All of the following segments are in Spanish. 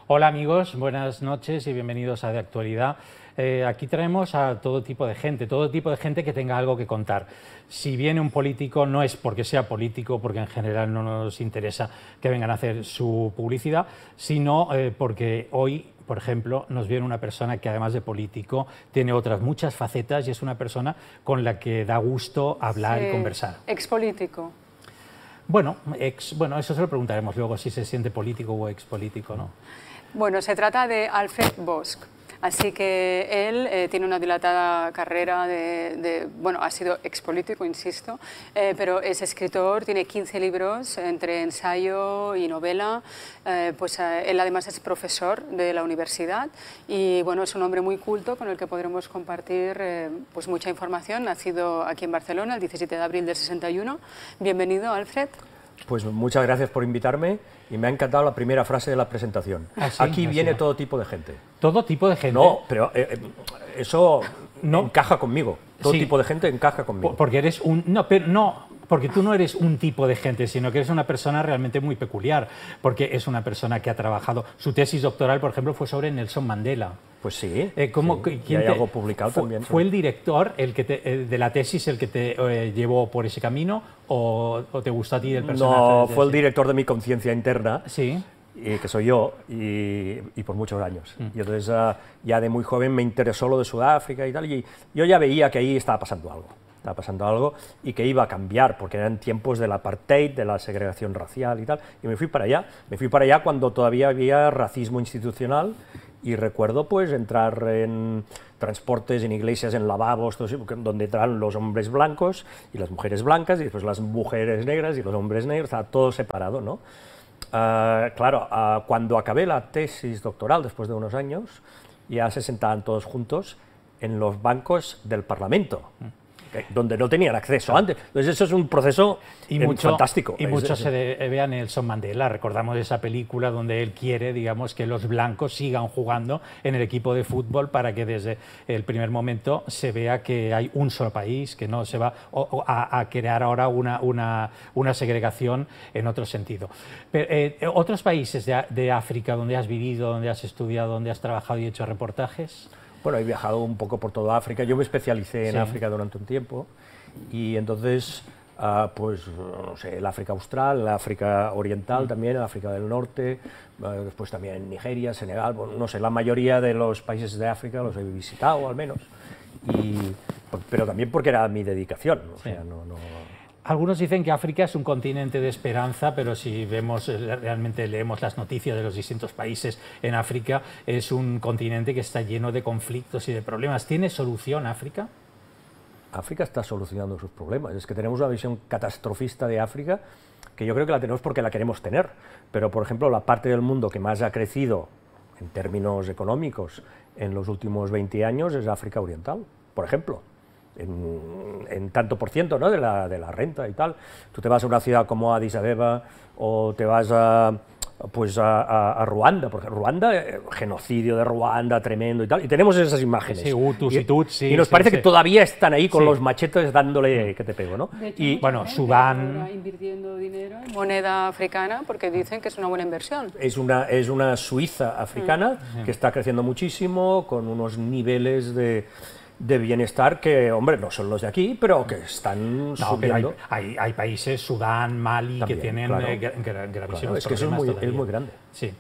Hola amigos, buenas noches y bienvenidos a De Actualidad. Aquí traemos a todo tipo de gente que tenga algo que contar. Si viene un político no es porque sea político, porque en general no nos interesa que vengan a hacer su publicidad, sino porque hoy, por ejemplo, nos viene una persona que además de político tiene otras muchas facetas y es una persona con la que da gusto hablar y conversar. Expolítico. Bueno, eso se lo preguntaremos luego, si se siente político o expolítico, ¿no? Bueno, se trata de Alfred Bosch. Así que él tiene una dilatada carrera bueno, ha sido expolítico, insisto, pero es escritor, tiene 15 libros entre ensayo y novela. Él además es profesor de la universidad y bueno, es un hombre muy culto con el que podremos compartir pues mucha información. Nacido aquí en Barcelona el 17 de abril del 61. Bienvenido, Alfred. Pues muchas gracias por invitarme y me ha encantado la primera frase de la presentación. Aquí viene todo tipo de gente. ¿Todo tipo de gente? No, pero eso no encaja conmigo. Todo tipo de gente encaja conmigo. Porque eres un... porque tú no eres un tipo de gente, sino que eres una persona realmente muy peculiar, porque es una persona que ha trabajado... Su tesis doctoral, por ejemplo, fue sobre Nelson Mandela. Pues sí, y hay algo publicado también. ¿Fue el director de la tesis el que te llevó por ese camino o te gustó a ti el personaje? No, fue el director de mi conciencia interna, sí, que soy yo, y por muchos años. Y entonces ya de muy joven me interesó lo de Sudáfrica y tal, y yo ya veía que ahí estaba pasando algo y que iba a cambiar, porque eran tiempos del apartheid, de la segregación racial y tal, y me fui para allá cuando todavía había racismo institucional. Y recuerdo pues entrar en transportes, en iglesias, en lavabos, donde entraban los hombres blancos y las mujeres blancas, y después las mujeres negras y los hombres negros, estaba todo separado, ¿no? Cuando acabé la tesis doctoral, después de unos años, ya se sentaban todos juntos en los bancos del Parlamento, donde no tenían acceso antes. Entonces eso es un proceso fantástico. Y mucho se debe a Nelson Mandela. Recordamos esa película donde él quiere, digamos, que los blancos sigan jugando en el equipo de fútbol para que desde el primer momento se vea que hay un solo país, que no se va a crear ahora una segregación en otro sentido. Pero, ¿otros países de África donde has vivido, donde has estudiado, donde has trabajado y hecho reportajes? Bueno, he viajado un poco por toda África. Yo me especialicé en África durante un tiempo y entonces, pues, no sé, el África Austral, el África Oriental también, el África del Norte, después también en Nigeria, Senegal, bueno, no sé, la mayoría de los países de África los he visitado al menos, pero también porque era mi dedicación, o sea, no... Algunos dicen que África es un continente de esperanza, pero si realmente leemos las noticias de los distintos países en África, es un continente que está lleno de conflictos y de problemas. ¿Tiene solución África? África está solucionando sus problemas. Es que tenemos una visión catastrofista de África, que yo creo que la tenemos porque la queremos tener. Pero, por ejemplo, la parte del mundo que más ha crecido en términos económicos en los últimos 20 años es África Oriental, por ejemplo. En tanto por ciento, ¿no?, de la renta y tal. Tú te vas a una ciudad como Addis Abeba o te vas a Ruanda, porque Ruanda, genocidio de Ruanda tremendo y tal, y tenemos esas imágenes. Sí, Hutus y Tutsis. Y nos parece que todavía están ahí con los machetes dándole que te pego, ¿no? De hecho, y bueno, Sudán... invirtiendo dinero en moneda africana porque dicen que es una buena inversión. Es una Suiza africana que está creciendo muchísimo, con unos niveles de bienestar que, hombre, no son los de aquí, pero que están subiendo. Hay países, Sudán, Mali, también, que tienen gravísimos es que problemas es muy grande. Sí.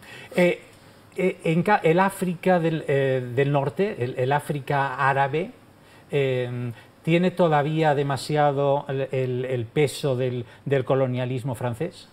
El África del Norte, el África árabe, ¿tiene todavía demasiado el peso del colonialismo francés?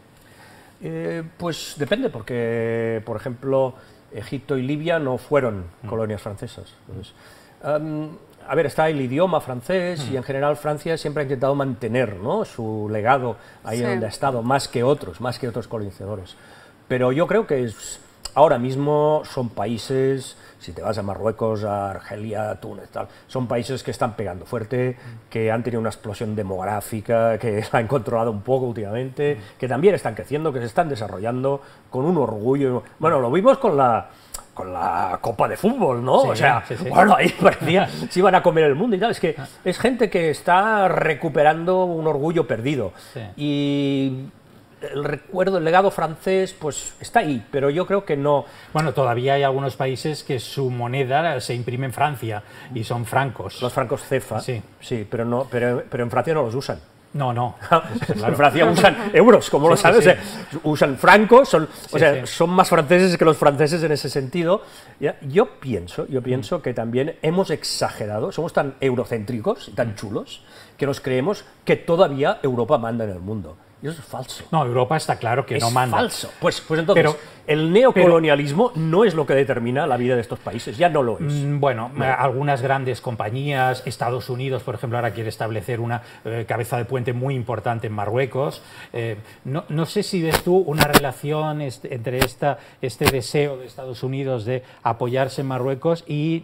Pues depende, porque, por ejemplo, Egipto y Libia no fueron colonias francesas. Entonces, a ver, está el idioma francés y en general Francia siempre ha intentado mantener, ¿no?, su legado ahí donde ha estado, más que otros colonizadores. Pero yo creo que ahora mismo son países, si te vas a Marruecos, a Argelia, Túnez, tal, son países que están pegando fuerte, que han tenido una explosión demográfica, que la han controlado un poco últimamente, que también están creciendo, que se están desarrollando con un orgullo. Bueno, lo vimos con la Copa de Fútbol, ¿no? Sí, o sea, sí. bueno, ahí parecía se iban a comer el mundo y tal. Es que es gente que está recuperando un orgullo perdido. Sí. Y el recuerdo, el legado francés, pues está ahí, pero yo creo que no. Bueno, todavía hay algunos países que su moneda se imprime en Francia y son francos. Los francos cefa, Sí. sí, pero en Francia no los usan. No, no. En Francia usan euros, como lo sabes, sí. o sea, usan francos, son Sí. más franceses que los franceses en ese sentido. Ya, yo pienso que también hemos exagerado, somos tan eurocéntricos y tan chulos que nos creemos que todavía Europa manda en el mundo. Y eso es falso. No, Europa está claro que Es no manda. falso. Pues entonces, el neocolonialismo no es lo que determina la vida de estos países, ya no lo es. Bueno, algunas grandes compañías, Estados Unidos, por ejemplo, ahora quiere establecer una cabeza de puente muy importante en Marruecos. No sé si ves tú una relación entre este deseo de Estados Unidos de apoyarse en Marruecos y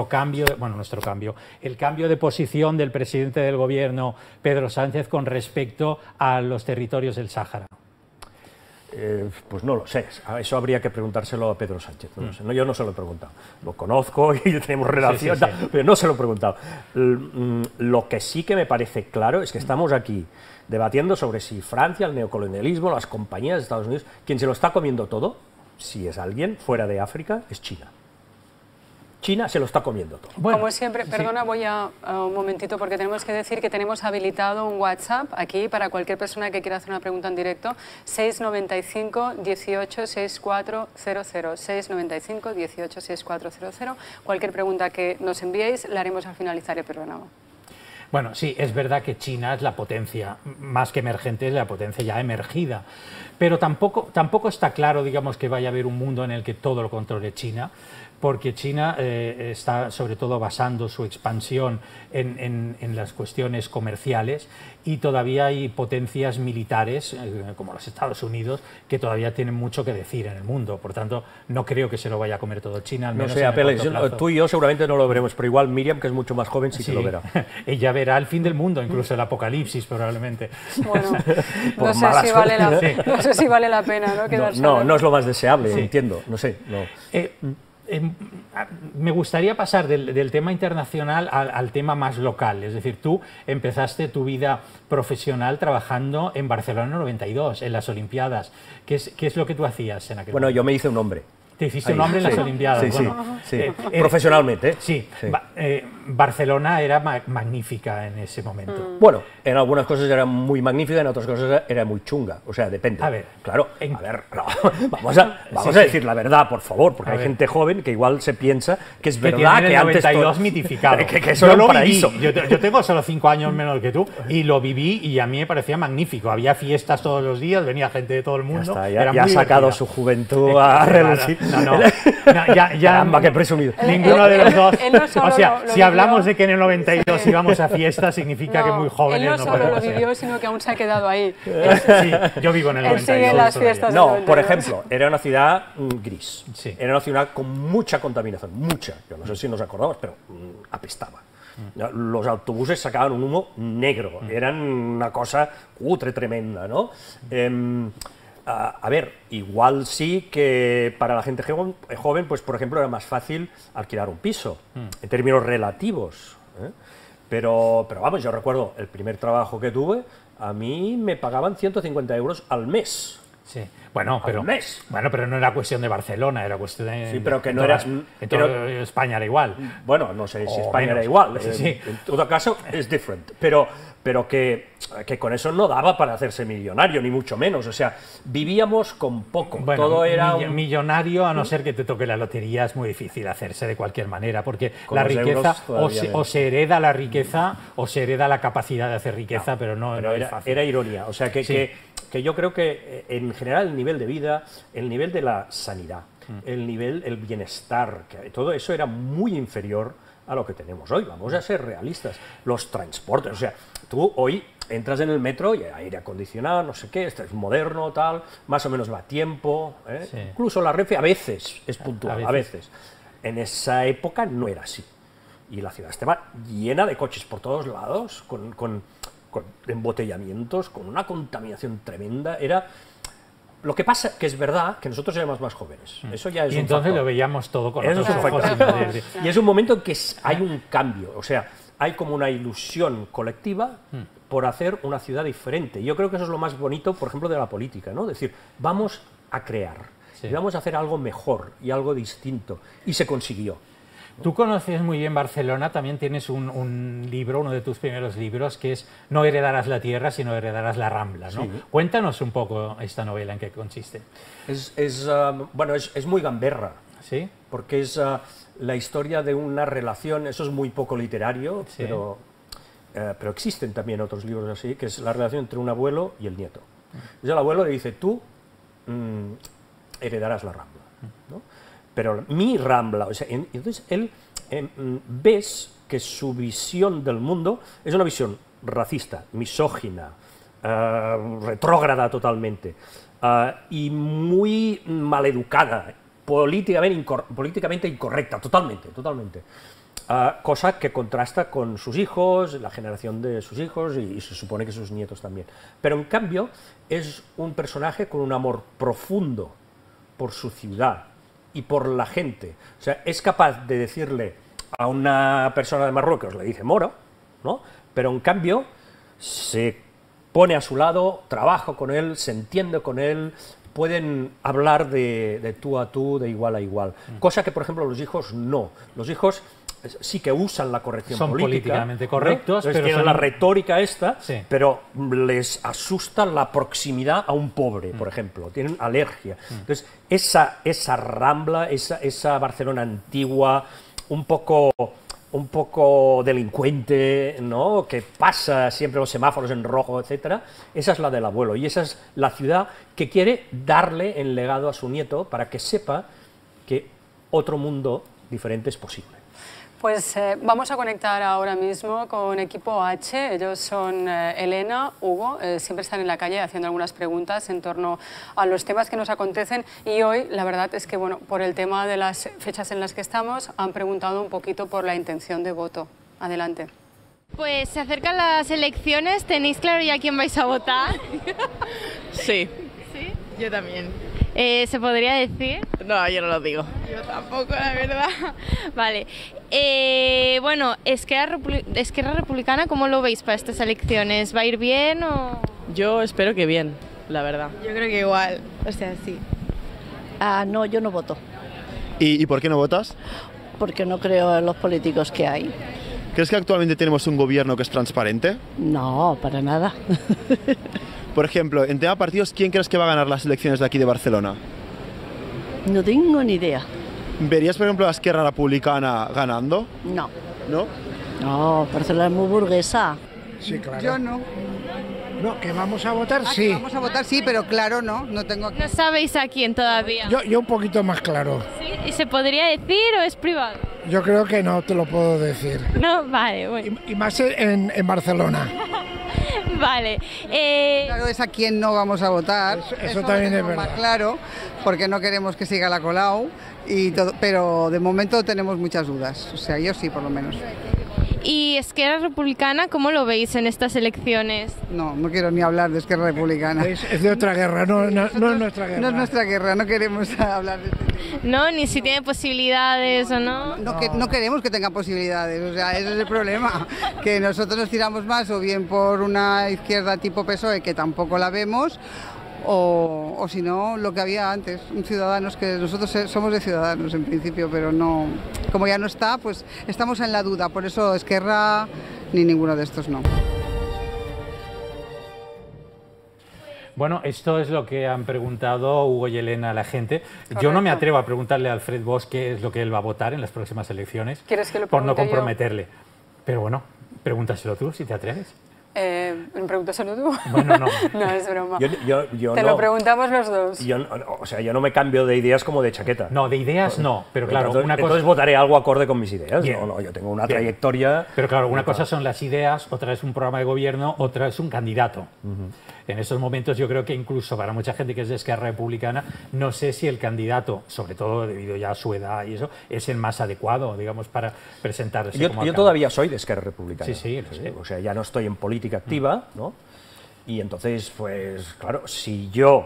el cambio de posición del presidente del gobierno, Pedro Sánchez, con respecto a los territorios del Sáhara. Pues no lo sé, eso habría que preguntárselo a Pedro Sánchez. No lo sé. No, yo no se lo he preguntado. Lo conozco y tenemos relación, sí. pero no se lo he preguntado. Lo que sí que me parece claro es que estamos aquí debatiendo sobre si Francia, el neocolonialismo, las compañías de Estados Unidos, quien se lo está comiendo todo, si es alguien fuera de África, es China. China se lo está comiendo todo. Bueno, como siempre, perdona, voy a un momentito porque tenemos que decir que tenemos habilitado un WhatsApp aquí para cualquier persona que quiera hacer una pregunta en directo, 695 18 6400, 695 18 6400. Cualquier pregunta que nos enviéis la haremos al finalizar el programa. Bueno, sí, es verdad que China es la potencia, más que emergente, es la potencia ya emergida, pero tampoco está claro, digamos, que vaya a haber un mundo en el que todo lo controle China, porque China está sobre todo basando su expansión en las cuestiones comerciales y todavía hay potencias militares, como los Estados Unidos, que todavía tienen mucho que decir en el mundo. Por tanto, no creo que se lo vaya a comer todo China, al menos no sé, en el corto plazo. tú y yo seguramente no lo veremos, pero igual Miriam, que es mucho más joven, sí que lo verá. Ella verá el fin del mundo, incluso el apocalipsis, probablemente. Bueno, no sé si vale la pena, ¿no? Quedarse no es lo más deseable, entiendo, no sé. No. Me gustaría pasar del tema internacional al tema más local, es decir, tú empezaste tu vida profesional trabajando en Barcelona 92, en las Olimpiadas. ¿Qué es lo que tú hacías en aquel momento? Yo me hice un nombre. Te hiciste un nombre en las Olimpiadas. Sí, bueno, sí. Profesionalmente. Sí. Barcelona era magnífica en ese momento. Bueno, en algunas cosas era muy magnífica, en otras cosas era muy chunga. O sea, depende. A ver. Claro, vamos a decir la verdad, por favor, porque hay gente joven que igual se piensa que es verdad que antes... 92 mitificado. que eso era un paraíso. Yo tengo solo 5 años menos que tú y lo viví y a mí me parecía magnífico. Había fiestas todos los días, venía gente de todo el mundo. Ya ha sacado su juventud a relucir. Ya, caramba, qué presumido. Ninguno de los dos. Él no solo o sea, lo si hablamos de que en el 92 íbamos a fiestas, significa que muy jóvenes él no solo lo podemos ser. vivió, sino que aún se ha quedado ahí. Sí, yo vivo en el 92. Él sigue las fiestas del No, 92. por ejemplo, era una ciudad gris. Sí. Era una ciudad con mucha contaminación, mucha. Yo no sé si nos acordamos, pero apestaba. Los autobuses sacaban un humo negro, eran una cosa cutre, tremenda, ¿no? A ver, igual sí que para la gente joven, pues por ejemplo era más fácil alquilar un piso, en términos relativos, ¿eh? Pero vamos, yo recuerdo el primer trabajo que tuve, a mí me pagaban 150 euros al mes. Sí. Bueno, pero no era cuestión de Barcelona, era cuestión de... Sí, pero que no era... En toda España era igual. Bueno, no sé si España menos. era igual. Sí. En todo caso, es diferente. Pero que con eso no daba para hacerse millonario, ni mucho menos. O sea, vivíamos con poco. Bueno, todo era millonario, a no ser que te toque la lotería, es muy difícil hacerse de cualquier manera, porque Con la los riqueza, euros o se hereda la riqueza, o se hereda la capacidad de hacer riqueza, pero no es fácil. Era ironía. O sea, que yo creo que en general el nivel de vida, el nivel de la sanidad, el bienestar, que todo eso era muy inferior a lo que tenemos hoy. Vamos a ser realistas. Los transportes, o sea, tú hoy entras en el metro y hay aire acondicionado, no sé qué, esto es moderno, tal, más o menos va a tiempo, ¿eh? Sí. Incluso la Renfe a veces es puntual, a veces. En esa época no era así. Y la ciudad estaba llena de coches por todos lados, con embotellamientos, con una contaminación tremenda. Lo que pasa que es verdad que nosotros éramos más jóvenes. Eso ya es y un entonces factor. lo veíamos todo con Eso otros es un ojos. factor. Y es un momento en que hay un cambio. O sea, hay como una ilusión colectiva por hacer una ciudad diferente. Yo creo que eso es lo más bonito, por ejemplo, de la política, ¿no? Es decir, vamos a crear, y vamos a hacer algo mejor y algo distinto, y se consiguió. Tú conoces muy bien Barcelona, también tienes un libro, uno de tus primeros libros, que es No heredarás la tierra, sino heredarás la Rambla, ¿no? Sí. Cuéntanos un poco esta novela, ¿en qué consiste? Bueno, es muy gamberra, ¿sí? Porque es la historia de una relación, eso es muy poco literario, sí. Pero existen también otros libros así, que es la relación entre un abuelo y el nieto. Entonces el abuelo le dice, tú heredarás la Rambla, ¿no? Pero mi Rambla, o sea, entonces él ves que su visión del mundo es una visión racista, misógina, retrógrada totalmente, y muy maleducada, políticamente incorrecta, totalmente. Cosa que contrasta con sus hijos, la generación de sus hijos y se supone que sus nietos también. Pero en cambio es un personaje con un amor profundo por su ciudad y por la gente. O sea, es capaz de decirle a una persona de Marruecos, le dice moro, ¿no? Pero en cambio se pone a su lado, trabaja con él, se entiende con él, pueden hablar de tú a tú, de igual a igual. Cosa que, por ejemplo, los hijos no. Los hijos sí que usan la corrección son políticamente correctos, ¿no? pero tienen la retórica sí. pero les asusta la proximidad a un pobre, por ejemplo, tienen alergia. Entonces, esa Rambla, esa Barcelona antigua, un poco delincuente, ¿no? Que pasa siempre los semáforos en rojo, etcétera, esa es la del abuelo, y esa es la ciudad que quiere darle en legado a su nieto para que sepa que otro mundo diferente es posible. Pues vamos a conectar ahora mismo con Equipo H. Ellos son Elena, Hugo, siempre están en la calle haciendo algunas preguntas en torno a los temas que nos acontecen, y hoy la verdad es que, bueno, por el tema de las fechas en las que estamos, han preguntado un poquito por la intención de voto. Adelante. Pues se acercan las elecciones, ¿tenéis claro ya quién vais a votar? Sí. ¿Sí? Yo también. ¿Se podría decir? No, yo no lo digo. Yo tampoco, la verdad. Vale. Bueno, Esquerra Republicana, ¿cómo lo veis para estas elecciones? ¿Va a ir bien o...? Yo espero que bien, la verdad. Yo creo que igual, o sea, sí. No, yo no voto. ¿Y por qué no votas? Porque no creo en los políticos que hay. ¿Crees que actualmente tenemos un gobierno que es transparente? No, para nada. Por ejemplo, en tema partidos, ¿quién crees que va a ganar las elecciones de aquí de Barcelona? No tengo ni idea. ¿Verías, por ejemplo, a Esquerra Republicana ganando? No. ¿No? No, Barcelona es muy burguesa. Sí, claro. Yo no. No, que vamos a votar, sí. Que vamos a votar, sí, pero claro, no tengo... ¿No sabéis a quién todavía? Yo un poquito más claro. ¿Sí? ¿Y se podría decir o es privado? Yo creo que no te lo puedo decir. No, vale, bueno. Y más en Barcelona. Vale. Claro, es a quién no vamos a votar. Eso también es verdad. Más claro, porque no queremos que siga la Colau, y todo, pero de momento tenemos muchas dudas. O sea, yo sí, por lo menos. ¿Y Esquerra Republicana, cómo lo veis en estas elecciones? No quiero ni hablar de Esquerra Republicana. Es de otra guerra, no es nuestra guerra. No es nuestra guerra, no queremos hablar de este tema. No, ni si tiene posibilidades o no. No queremos que tenga posibilidades, o sea, ese es el problema. Que nosotros nos tiramos más o bien por una izquierda tipo PSOE, que tampoco la vemos, o si no, lo que había antes, un Ciudadanos, que nosotros somos de Ciudadanos en principio, pero no, como ya no está, pues estamos en la duda, por eso Esquerra ni ninguno de estos no. Bueno, esto es lo que han preguntado Hugo y Elena a la gente. Correcto. Yo no me atrevo a preguntarle a Alfred Bosch qué es lo que él va a votar en las próximas elecciones, ¿Quieres que lo por no pregunte comprometerle. Pero bueno, pregúntaselo tú, si te atreves. Pregúntaselo tú. Bueno, no. No, es broma. Yo Te no, lo preguntamos los dos. yo no me cambio de ideas como de chaqueta. No, de ideas no, pero claro, entonces votaré algo acorde con mis ideas. Bien. No, yo tengo una trayectoria... Pero claro, una cosa son las ideas, otra es un programa de gobierno, otra es un candidato. En estos momentos yo creo que incluso para mucha gente que es de Esquerra Republicana, no sé si el candidato, sobre todo debido ya a su edad y eso, es el más adecuado, digamos, para presentarse como Yo todavía soy de Esquerra Republicana. Sí. O sea, ya no estoy en política activa, ¿no? Y entonces, pues claro, si yo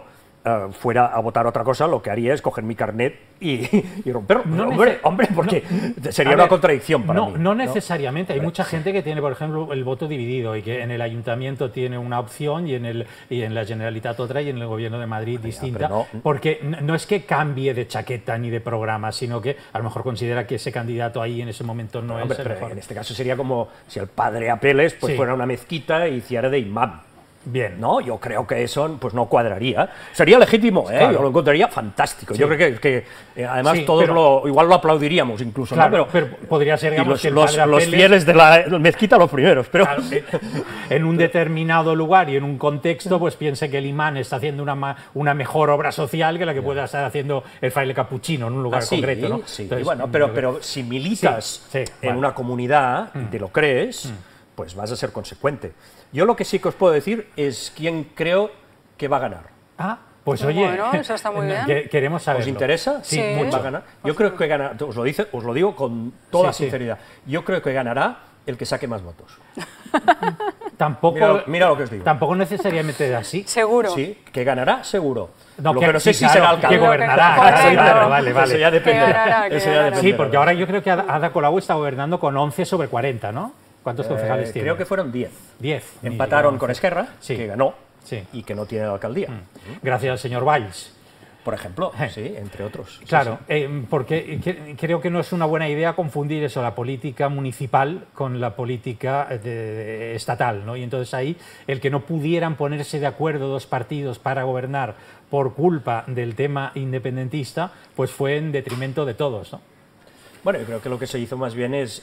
fuera a votar otra cosa, lo que haría es coger mi carnet y romperlo. No hombre, porque sería A una ver, contradicción para mí. No necesariamente. Hay mucha gente que tiene, por ejemplo, el voto dividido y que en el ayuntamiento tiene una opción y en la Generalitat otra y en el gobierno de Madrid distinta. Porque no es que cambie de chaqueta ni de programa, sino que a lo mejor considera que ese candidato ahí en ese momento no es el mejor. En este caso sería como si el padre Apeles pues, fuera a una mezquita y hiciera de imam. Bien. No, yo creo que eso pues no cuadraría. Sería legítimo, ¿eh? Claro. Yo lo encontraría fantástico. Sí. Yo creo que además todos igual lo aplaudiríamos incluso, claro, ¿no? Pero podría ser, digamos, que los fieles de la mezquita los primeros. Pero claro, en un determinado lugar y en un contexto, pues piense que el imán está haciendo una mejor obra social que la que pueda estar haciendo el fraile capuchino en un lugar concreto, ¿no? Sí, entonces, bueno, pero si militas en una comunidad y te lo crees, pues vas a ser consecuente. Yo lo que sí que os puedo decir es quién creo que va a ganar. Ah, pues oye, bueno, eso está muy bien. Queremos saberlo. ¿Os interesa? Sí, mucho. ¿Va a ganar? Yo creo que ganará, os lo digo con toda sinceridad, yo creo que ganará el que saque más votos. Tampoco, mira lo que os digo. Tampoco necesariamente así. Seguro. Sí, que ganará seguro. No, lo que no sé si será alcalde. Que gobernará, claro, vale. Eso ya dependerá. Sí, porque ahora yo creo que Ada Colau está gobernando con 11 sobre 40, ¿no? ¿Cuántos concejales tiene? Creo que fueron 10. 10. Empataron con Esquerra, que ganó y que no tiene la alcaldía. Gracias al señor Valls. Por ejemplo, sí, entre otros. Claro, porque creo que no es una buena idea confundir eso, la política municipal con la política estatal, ¿no? Y entonces ahí el que no pudieran ponerse de acuerdo dos partidos para gobernar por culpa del tema independentista, pues fue en detrimento de todos, ¿no? Bueno, yo creo que lo que se hizo más bien es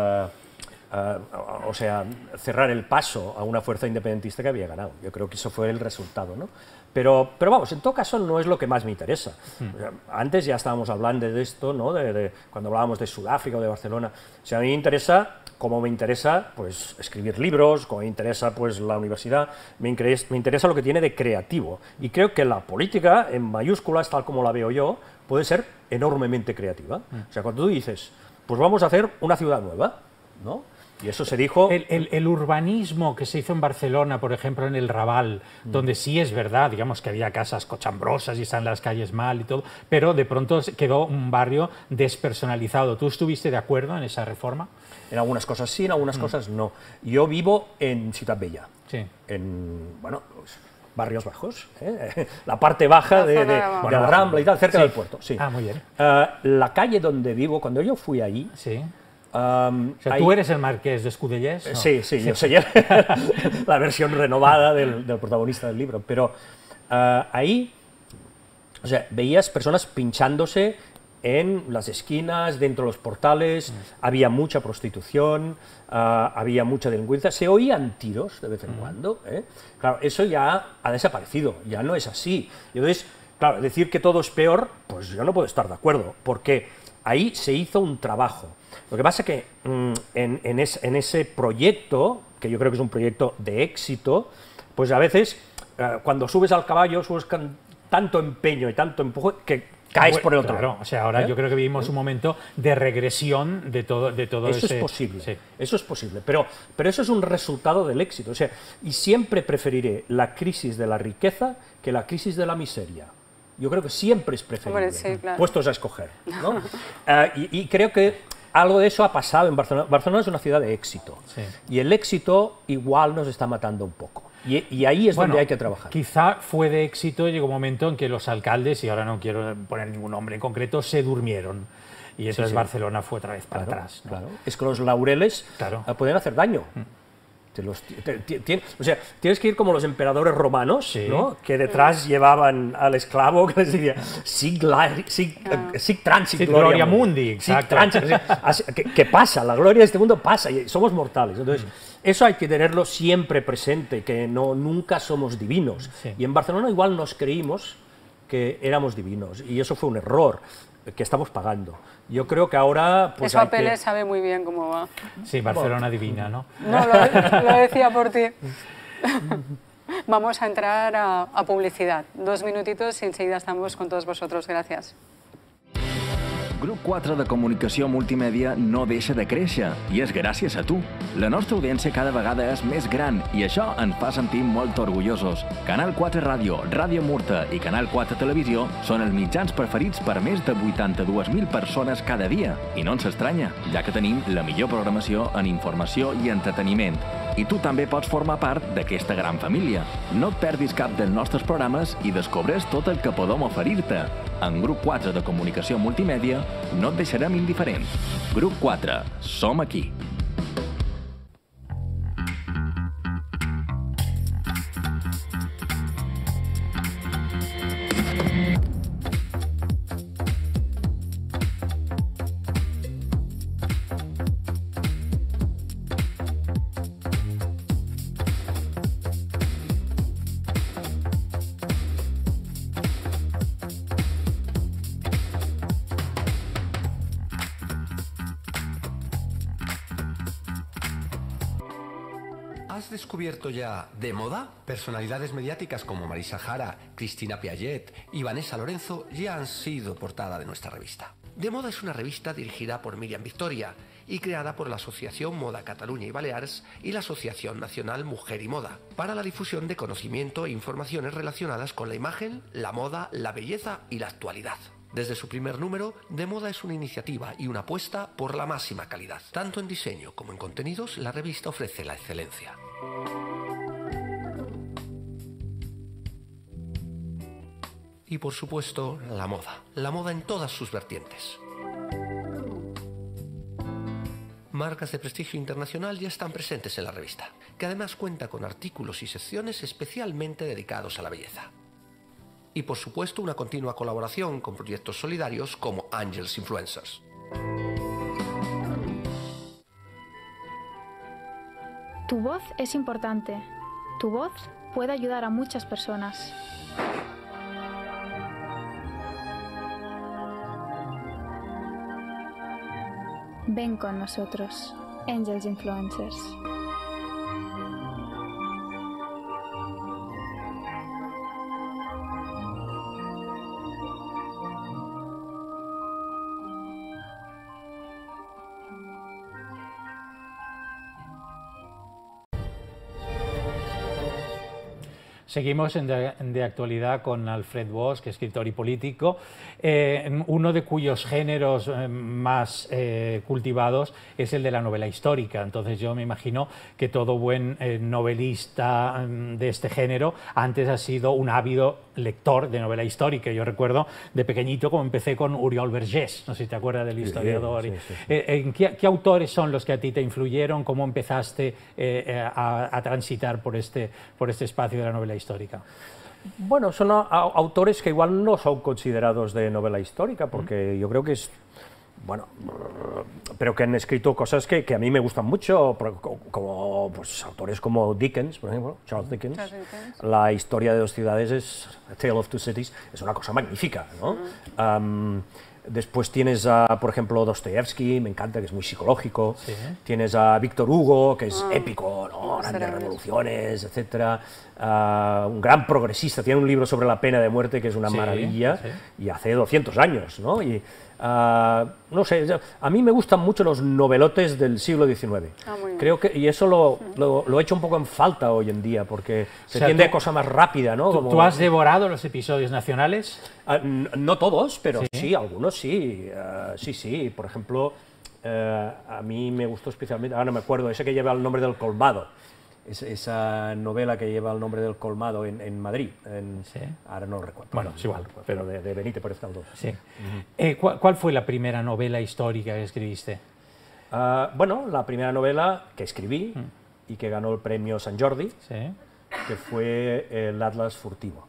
o sea, cerrar el paso a una fuerza independentista que había ganado. Yo creo que eso fue el resultado, ¿no? Pero vamos, en todo caso no es lo que más me interesa. Antes ya estábamos hablando de esto, ¿no? Cuando hablábamos de Sudáfrica o de Barcelona. O sea, a mí me interesa, como me interesa, pues escribir libros, como me interesa, pues la universidad, me interesa lo que tiene de creativo. Y creo que la política, en mayúsculas, tal como la veo yo, puede ser enormemente creativa. O sea, cuando tú dices, pues vamos a hacer una ciudad nueva, ¿no? Y eso se dijo... El urbanismo que se hizo en Barcelona, por ejemplo, en el Raval, donde sí es verdad, digamos, que había casas cochambrosas y están las calles mal y todo, pero de pronto quedó un barrio despersonalizado. ¿Tú estuviste de acuerdo en esa reforma? En algunas cosas sí, en algunas cosas no. Yo vivo en Ciutat Bella, en, bueno, barrios bajos, la parte baja de la Rambla y tal, cerca del puerto. Sí. Ah, muy bien. La calle donde vivo, cuando yo fui ahí... Sí. O sea, ¿tú eres el marqués de Escudellers? ¿No? Sí, yo soy la versión renovada del protagonista del libro, pero ahí, o sea, veías personas pinchándose en las esquinas, dentro de los portales, había mucha prostitución, había mucha delincuencia, se oían tiros de vez en cuando. Claro, eso ya ha desaparecido, ya no es así. Y entonces, claro, decir que todo es peor, pues yo no puedo estar de acuerdo, porque ahí se hizo un trabajo. Lo que pasa es que en ese proyecto, que yo creo que es un proyecto de éxito, pues a veces cuando subes al caballo, subes con tanto empeño y tanto empuje que caes por el otro lado. O sea, ahora yo creo que vivimos un momento de regresión de todo eso ese... es posible, eso es posible, pero eso es un resultado del éxito. O sea, y siempre preferiré la crisis de la riqueza que la crisis de la miseria. Yo creo que siempre es preferible, puestos a escoger, ¿no? Y creo que algo de eso ha pasado en Barcelona. Barcelona es una ciudad de éxito, y el éxito igual nos está matando un poco. Y ahí es donde hay que trabajar. Quizá fue de éxito y llegó un momento en que los alcaldes, y ahora no quiero poner ningún nombre en concreto, se durmieron. Y entonces Barcelona fue otra vez para atrás, ¿no? Claro. Es que los laureles pueden hacer daño. O sea, tienes que ir como los emperadores romanos, ¿no? Que detrás llevaban al esclavo que les decía sic transit gloria mundi. ¿Qué pasa? La gloria de este mundo pasa y somos mortales. Entonces, eso hay que tenerlo siempre presente, que nunca somos divinos. Y en Barcelona igual nos creímos que éramos divinos y eso fue un error que estamos pagando. Yo creo que ahora... Pues eso Apeles sabe muy bien cómo va. Sí, Barcelona divina, ¿no? No, lo decía por ti. Vamos a entrar a publicidad. 2 minutitos y enseguida estamos con todos vosotros. Gracias. Grup 4 de Comunicació Multimèdia no deixa de créixer, i és gràcies a tu. La nostra audiència cada vegada és més gran i això ens fa sentir molt orgullosos. Canal 4 Ràdio, Ràdio Murta i Canal 4 Televisió són els mitjans preferits per més de 82.000 persones cada dia. I no ens estranya, ja que tenim la millor programació en informació i entreteniment. I tu també pots formar part d'aquesta gran família. No et perdis cap dels nostres programes i descobreix tot el que podem oferir-te. En Grup 4 de Comunicació Multimèdia no et deixarem indiferent. Grup 4, som aquí. ¿Has descubierto ya de moda? Personalidades mediáticas como Marisa Jara, Cristina Piaget y Vanessa Lorenzo ya han sido portada de nuestra revista. De Moda es una revista dirigida por Míriam Victoria y creada por la Asociación Moda Cataluña y Baleares y la Asociación Nacional Mujer y Moda, para la difusión de conocimiento e informaciones relacionadas con la imagen, la moda, la belleza y la actualidad. Desde su primer número, De Moda es una iniciativa y una apuesta por la máxima calidad. Tanto en diseño como en contenidos, la revista ofrece la excelencia. Y por supuesto, la moda en todas sus vertientes. Marcas de prestigio internacional ya están presentes en la revista, que además cuenta con artículos y secciones especialmente dedicados a la belleza. Y por supuesto una continua colaboración con proyectos solidarios como Angels Influencers. Tu voz es importante. Tu voz puede ayudar a muchas personas. Ven con nosotros, Angels Influencers. Seguimos en de actualidad con Alfred Bosch, escritor y político, uno de cuyos géneros más cultivados es el de la novela histórica. Entonces yo me imagino que todo buen novelista de este género antes ha sido un ávido lector de novela histórica. Yo recuerdo de pequeñito como empecé con Oriol Vergés, no sé si te acuerdas del historiador. Sí, sí. ¿Qué autores son los que a ti te influyeron? ¿Cómo empezaste a transitar por este espacio de la novela histórica? Bueno, son autores que igual no son considerados de novela histórica, porque yo creo que es, bueno, pero que han escrito cosas que a mí me gustan mucho, como pues, autores como Dickens, por ejemplo, Charles Dickens. La historia de dos ciudades es A Tale of Two Cities, es una cosa magnífica, ¿no? Después tienes por ejemplo, Dostoyevsky, me encanta, que es muy psicológico. Sí. Tienes a Víctor Hugo, que es épico, ¿no? Grandes revoluciones, etc. Un gran progresista, tiene un libro sobre la pena de muerte que es una maravilla, y hace 200 años, ¿no? Y, no sé, a mí me gustan mucho los novelotes del siglo XIX. Creo que, y eso lo he hecho un poco en falta hoy en día, porque se tiende a cosa más rápida, ¿no? ¿Tú has devorado los episodios nacionales? No todos, pero sí, algunos sí. Sí, por ejemplo, a mí me gustó especialmente, ahora no me acuerdo, ese que lleva el nombre del colmado. Esa novela que lleva el nombre del colmado en Madrid, ahora no lo recuerdo. Bueno, es igual, pero de Benito Pérez Galdós. Sí. ¿Cuál fue la primera novela histórica que escribiste? Bueno, la primera novela que escribí y que ganó el premio Sant Jordi, que fue el Atlas Furtivo.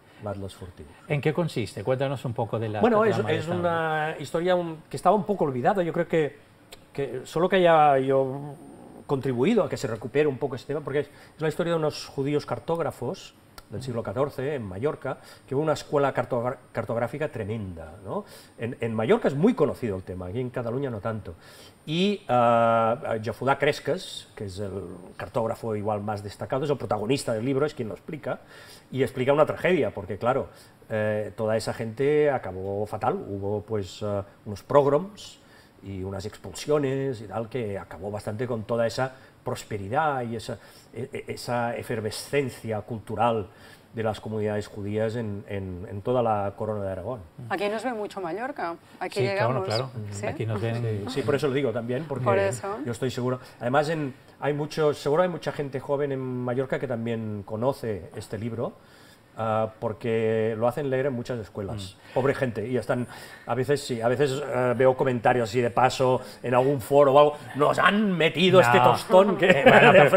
¿En qué consiste? Cuéntanos un poco de la Bueno, es una historia que estaba un poco olvidada. Yo creo que solo que haya yo contribuido a que se recupere un poco este tema, porque es la historia de unos judíos cartógrafos del siglo XIV en Mallorca, que hubo una escuela cartográfica tremenda, ¿no? En Mallorca es muy conocido el tema, aquí en Cataluña no tanto. Y Jafudà Cresques, que es el cartógrafo igual más destacado, es el protagonista del libro, es quien lo explica, y explica una tragedia, porque claro, toda esa gente acabó fatal. Hubo pues unos pogroms y unas expulsiones y tal, que acabó bastante con toda esa prosperidad y esa efervescencia cultural de las comunidades judías en toda la corona de Aragón. Aquí nos ve mucho Mallorca, aquí sí, llegamos. Claro. ¿Sí? Aquí nos ven. Sí, por eso lo digo también, porque yo estoy seguro. Además, seguro hay mucha gente joven en Mallorca que también conoce este libro, porque lo hacen leer en muchas escuelas. Pobre gente, y están, a veces veo comentarios así de paso en algún foro o algo, nos han metido este tostón que...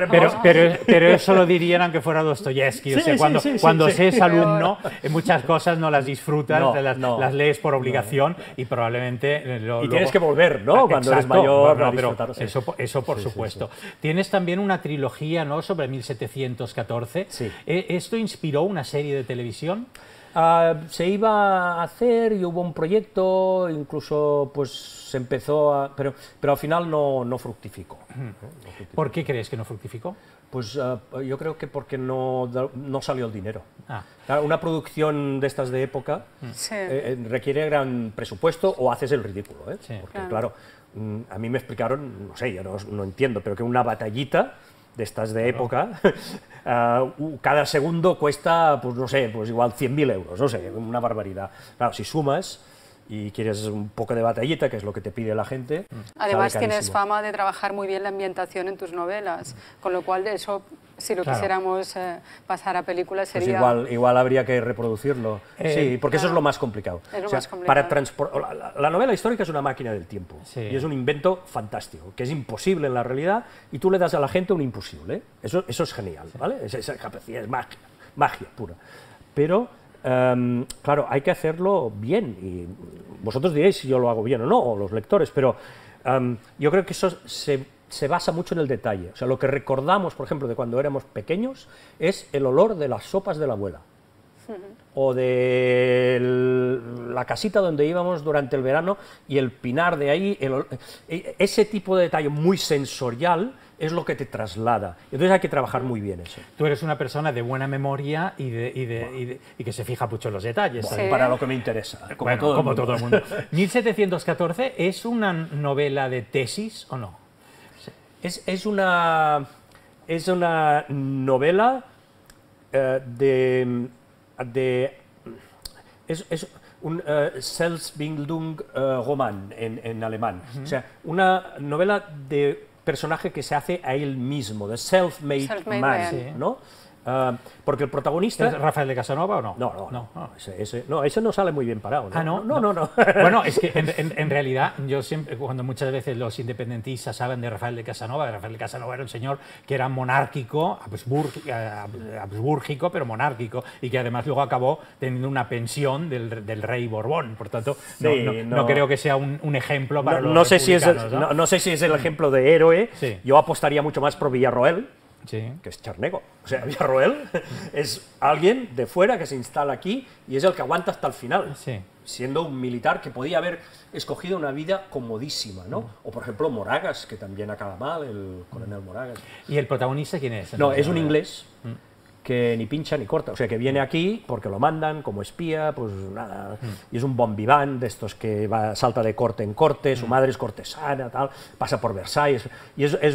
pero eso lo dirían aunque fuera Dostoyevsky, o sea, cuando se es alumno, muchas cosas no las disfrutas, las lees por obligación y probablemente... y tienes que volver, ¿no? Cuando eres mayor, a disfrutar. Eso por supuesto. Tienes también una trilogía, ¿no?, sobre 1714. Sí. ¿Esto inspiró una serie de televisión? Se iba a hacer y hubo un proyecto, incluso pues se empezó pero al final no fructificó. ¿Por qué crees que no fructificó? Pues yo creo que porque no salió el dinero. Claro, una producción de estas de época requiere gran presupuesto o haces el ridículo, porque claro, a mí me explicaron, no sé, yo no entiendo, pero que una batallita de estas de época, cada segundo cuesta, pues no sé, pues igual 100.000 euros, no sé, una barbaridad. Claro, si sumas y quieres un poco de batallita, que es lo que te pide la gente... Además tienes fama de trabajar muy bien la ambientación en tus novelas, con lo cual eso, si lo quisiéramos pasar a películas, sería... Pues igual habría que reproducirlo, sí, porque eso es lo más complicado. Es lo más complicado. La novela histórica es una máquina del tiempo, y es un invento fantástico, que es imposible en la realidad, y tú le das a la gente un imposible, eso es genial, ¿vale? Esa capacidad es magia pura. Pero... claro, hay que hacerlo bien, y vosotros diréis si yo lo hago bien o no, o los lectores, pero yo creo que eso se basa mucho en el detalle. O sea, lo que recordamos, por ejemplo, de cuando éramos pequeños, es el olor de las sopas de la abuela, o de la casita donde íbamos durante el verano, y el pinar de ahí, ese tipo de detalle muy sensorial, es lo que te traslada. Entonces hay que trabajar muy bien eso. Tú eres una persona de buena memoria y que se fija mucho en los detalles. Sí. Para lo que me interesa, como todo el mundo. 1714, ¿es una novela de tesis o no? Es una novela es un Selbstbildung-Roman en alemán. O sea, una novela de personaje que se hace a él mismo, de self-made man, ¿no? Porque el protagonista... ¿Es Rafael de Casanova o no? No, ese no sale muy bien parado, ¿no? No. Bueno, es que en realidad yo siempre, cuando muchas veces los independentistas hablan de Rafael de Casanova era un señor que era monárquico, habsbúrgico, pero monárquico, y que además luego acabó teniendo una pensión del rey Borbón. Por tanto, no creo que sea un ejemplo para los republicanos, no sé si es el ejemplo de héroe. Yo apostaría mucho más por Villarroel, que es Charnego. O sea, Villarroel es alguien de fuera que se instala aquí y es el que aguanta hasta el final, siendo un militar que podía haber escogido una vida comodísima, ¿no? O, por ejemplo, Moragas, que también acaba mal, el coronel Moragas. ¿Y el protagonista quién es? No, es un inglés que ni pincha ni corta, o sea, que viene aquí porque lo mandan como espía, pues nada, y es un bon vivant de estos que salta de corte en corte, su madre es cortesana, tal, pasa por Versalles, y es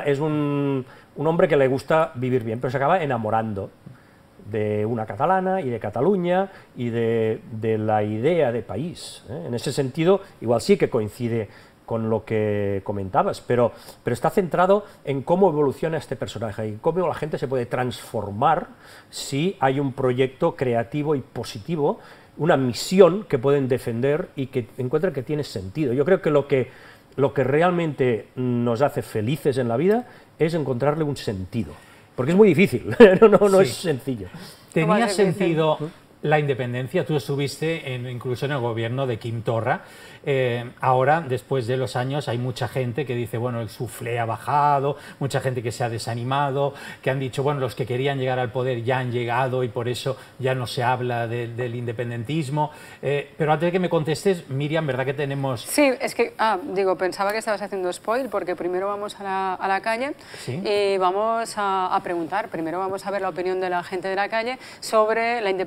un hombre que le gusta vivir bien, pero se acaba enamorando de una catalana y de Cataluña y de la idea de país. En ese sentido, igual sí que coincide con lo que comentabas, pero está centrado en cómo evoluciona este personaje y cómo la gente se puede transformar si hay un proyecto creativo y positivo, una misión que pueden defender y que encuentran que tiene sentido. Yo creo que lo que realmente nos hace felices en la vida es encontrarle un sentido, porque es muy difícil, no es sencillo. ¿Tenía sentido la independencia? Tú estuviste incluso en el gobierno de Quim Torra. Ahora, después de los años, hay mucha gente que dice, bueno, el suflé ha bajado, mucha gente que se ha desanimado, que han dicho, bueno, los que querían llegar al poder ya han llegado y por eso ya no se habla del independentismo. Pero antes de que me contestes, Miriam, ¿verdad que tenemos...? Sí, es que, pensaba que estabas haciendo spoil, porque primero vamos a la calle y vamos a preguntar, primero vamos a ver la opinión de la gente de la calle sobre la independencia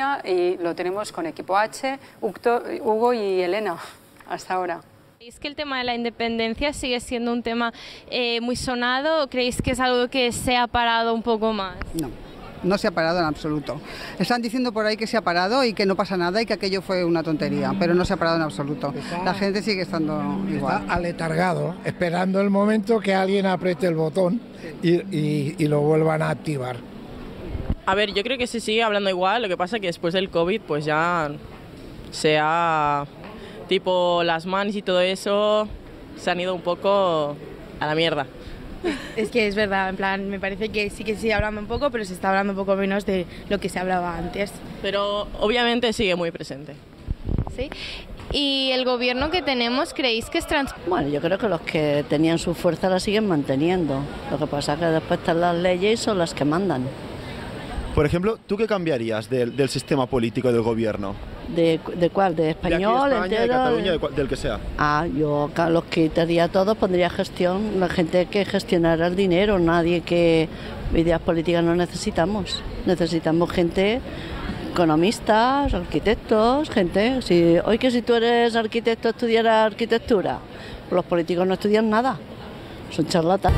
Galicia y lo tenemos con Equipo H, Hugo y Elena, hasta ahora. ¿Creéis que el tema de la independencia sigue siendo un tema muy sonado o creéis que es algo que se ha parado un poco más? No. No se ha parado en absoluto. Están diciendo por ahí que se ha parado y que no pasa nada y que aquello fue una tontería, pero no se ha parado en absoluto. La gente sigue estando igual. Está aletargado, esperando el momento que alguien apriete el botón y lo vuelvan a activar. A ver, yo creo que se sigue hablando igual, lo que pasa es que después del COVID pues ya se ha... tipo las manos y todo eso se han ido un poco a la mierda. Es que es verdad, en plan, me parece que sí que sigue hablando un poco, pero se está hablando un poco menos de lo que se hablaba antes. Pero obviamente sigue muy presente. ¿Sí? ¿Y el gobierno que tenemos, creéis que es Bueno, yo creo que los que tenían su fuerza la siguen manteniendo. Lo que pasa es que después están las leyes y son las que mandan. Por ejemplo, ¿tú qué cambiarías del sistema político del gobierno? ¿De cuál? ¿De español? De aquí, España, entero? de Cataluña, del que sea. Yo los quitaría todos, pondría gestión, la gente que gestionara el dinero, nadie que... Ideas políticas no necesitamos. Necesitamos gente, economistas, arquitectos, gente... Hoy que si tú eres arquitecto estudiara arquitectura, los políticos no estudian nada, son charlatanes.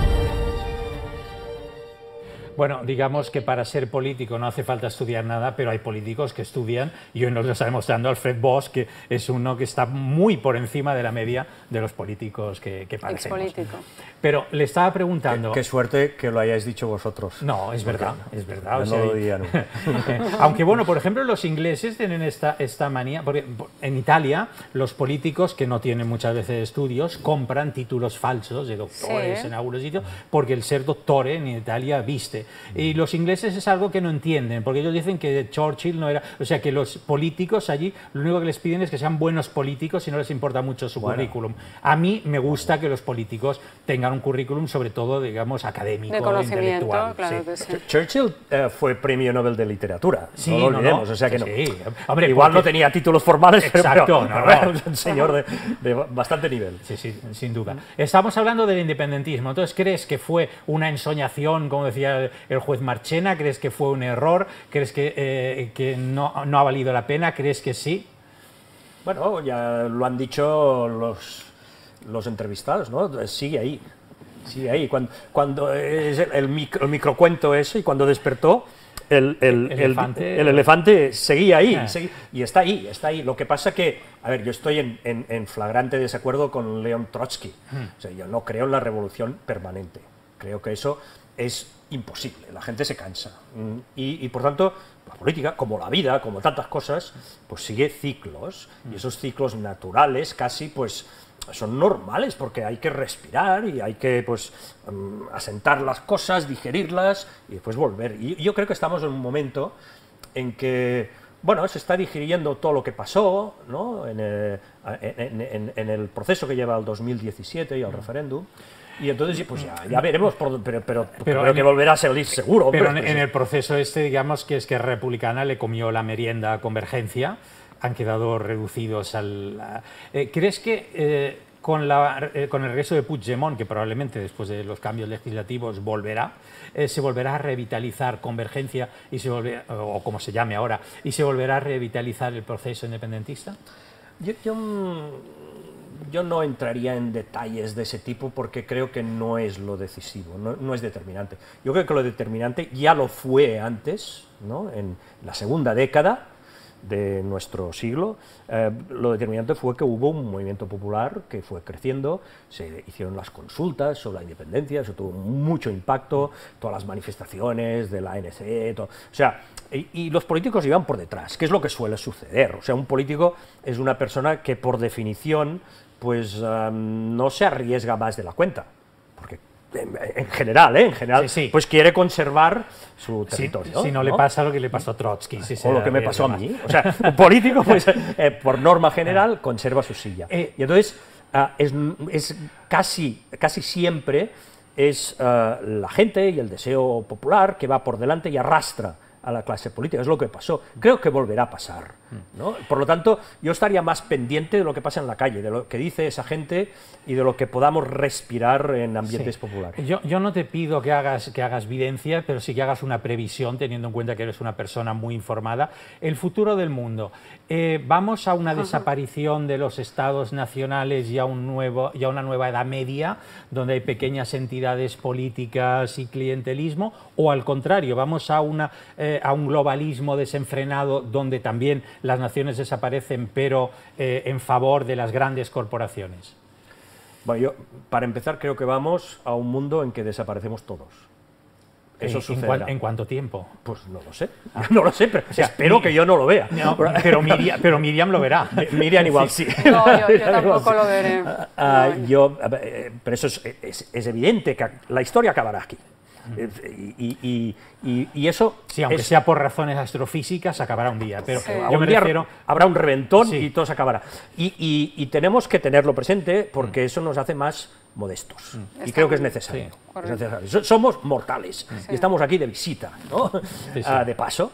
Bueno, digamos que para ser político no hace falta estudiar nada, pero hay políticos que estudian y hoy nos lo está demostrando Alfred Bosch, que es uno que está muy por encima de la media de los políticos que parecemos. Expolítico. Pero le estaba preguntando... Qué suerte que lo hayáis dicho vosotros. No, es verdad, es verdad. O sea, no lo diría nunca. Aunque bueno, por ejemplo, los ingleses tienen esta manía, porque en Italia los políticos que no tienen muchas veces estudios compran títulos falsos de doctores en algunos sitios, porque el ser doctor en Italia viste. Y los ingleses es algo que no entienden, porque ellos dicen que Churchill no era... O sea, que los políticos allí lo único que les piden es que sean buenos políticos y no les importa mucho su currículum. A mí me gusta que los políticos tengan un currículum, sobre todo, digamos, académico, de conocimiento, intelectual. claro que sí. Churchill fue premio Nobel de literatura, sí, no lo olvidemos, o sea que sí. Hombre, igual no tenía títulos formales, exacto, pero era un señor de bastante nivel. Sí, sí, sin duda. Estamos hablando del independentismo, entonces, ¿crees que fue una ensoñación, como decía el juez Marchena? ¿Crees que fue un error? ¿Crees que no ha valido la pena? ¿Crees que sí? Bueno, ya lo han dicho los entrevistados, ¿no? Sigue ahí. Sigue ahí. Cuando es el microcuento ese, y cuando despertó, el elefante seguía ahí, y está ahí. Lo que pasa que, a ver, yo estoy en flagrante desacuerdo con León Trotsky. O sea, yo no creo en la revolución permanente. Creo que eso es imposible, la gente se cansa. Y por tanto, la política, como la vida, como tantas cosas, pues sigue ciclos, y esos ciclos naturales casi, pues, son normales, porque hay que respirar y hay que, pues, asentar las cosas, digerirlas y después volver. Y yo creo que estamos en un momento en que, bueno, se está digiriendo todo lo que pasó, ¿no? en el proceso que lleva al 2017 y al referéndum. Y entonces, pues ya veremos, pero creo que volverá a salir seguro. Pero en el proceso digamos que Esquerra Republicana le comió la merienda a Convergencia, han quedado reducidos al... ¿Crees que con el regreso de Puigdemont, que probablemente después de los cambios legislativos se volverá a revitalizar Convergencia, o como se llame ahora, y se volverá a revitalizar el proceso independentista? Yo no entraría en detalles de ese tipo porque creo que no es lo decisivo, no es determinante. Yo creo que lo determinante ya lo fue antes, ¿no? En la segunda década de nuestro siglo. Lo determinante fue que hubo un movimiento popular que fue creciendo, se hicieron las consultas sobre la independencia, eso tuvo mucho impacto, todas las manifestaciones de la ANC, o sea, y los políticos iban por detrás, que es lo que suele suceder. O sea, un político es una persona que por definición pues no se arriesga más de la cuenta, porque en general, sí. Pues quiere conservar su territorio. Si no le pasa lo que le pasó a Trotsky. O lo que me pasó a mí. O sea, un político, pues, por norma general, conserva su silla. Y entonces, es casi siempre es la gente y el deseo popular que va por delante y arrastra a la clase política, es lo que pasó. Creo que volverá a pasar, ¿no? Por lo tanto, yo estaría más pendiente de lo que pasa en la calle, de lo que dice esa gente y de lo que podamos respirar en ambientes populares. Yo no te pido que hagas videncia, pero sí que hagas una previsión, teniendo en cuenta que eres una persona muy informada. El futuro del mundo. ¿Vamos a una desaparición de los estados nacionales y a una nueva Edad Media, donde hay pequeñas entidades políticas y clientelismo? ¿O al contrario, vamos a un globalismo desenfrenado donde también las naciones desaparecen, pero en favor de las grandes corporaciones? Bueno, yo, para empezar, creo que vamos a un mundo en que desaparecemos todos. Eso sucederá. ¿En cuánto tiempo? Pues no lo sé. No lo sé, pero espero que yo no lo vea. No, pero Miriam lo verá. Miriam igual sí. No, yo tampoco lo veré. Pero eso es evidente que la historia acabará aquí. Y eso... Sí, aunque sea por razones astrofísicas, acabará un día. Pero yo me refiero... Habrá un reventón y todo se acabará. Y tenemos que tenerlo presente porque eso nos hace más modestos. Y creo que es necesario. Es necesario. Somos mortales y estamos aquí de visita, ¿no? De paso.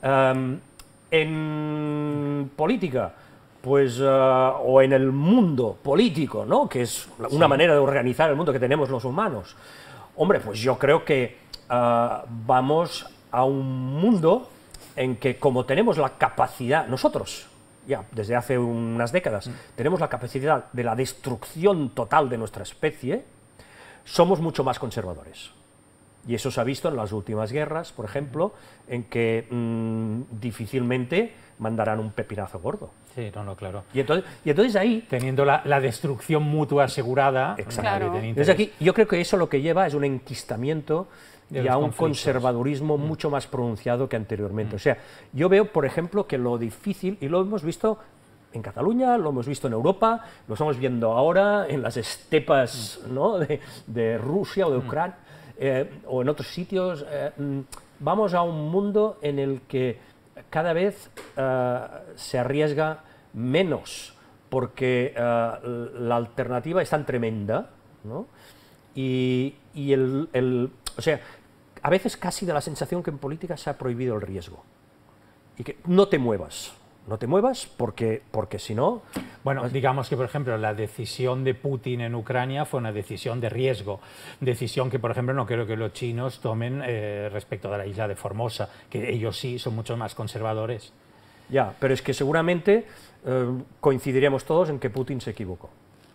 En política, pues, o en el mundo político, ¿no? Que es una manera de organizar el mundo que tenemos los humanos. Hombre, pues yo creo que vamos a un mundo en que, como tenemos la capacidad, nosotros, ya desde hace unas décadas, tenemos la capacidad de la destrucción total de nuestra especie, somos mucho más conservadores. Y eso se ha visto en las últimas guerras, por ejemplo, en que difícilmente mandarán un pepinazo gordo. Sí, claro. Y entonces ahí... Teniendo la destrucción mutua asegurada... Exacto. Desde aquí, yo creo que eso lo que lleva es un enquistamiento y a un conservadurismo mucho más pronunciado que anteriormente. O sea, yo veo, por ejemplo, que lo difícil, y lo hemos visto en Cataluña, lo hemos visto en Europa, lo estamos viendo ahora en las estepas, ¿no? de Rusia o de Ucrania, o en otros sitios. Vamos a un mundo en el que cada vez se arriesga menos, porque la alternativa es tan tremenda, ¿no? O sea, a veces casi da la sensación que en política se ha prohibido el riesgo, y que no te muevas porque si no... Bueno, digamos que, por ejemplo, la decisión de Putin en Ucrania fue una decisión de riesgo, decisión que, por ejemplo, no creo que los chinos tomen respecto de la isla de Formosa, que ellos sí son mucho más conservadores. Ya, pero es que seguramente coincidiremos todos en que Putin se equivocó.